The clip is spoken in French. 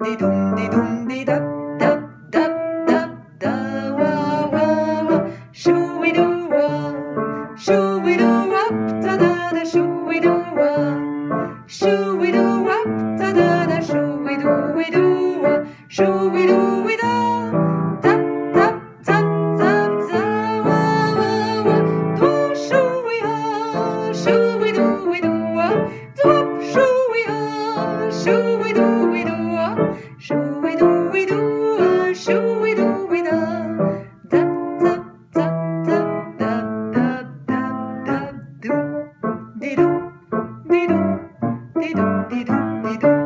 di dum di dum di da da da da da wa wa wa shoo doo wa shoo doo wop da da da shoo doo wa shoo doo wop da da da shoo doo wa shoo doo da da da da da da wa wa wa do shoo ha shoo doo wa do shoo ha shoo doo wa shoo doo shoo doo da da da da da da da da da do di do di do di do di do di do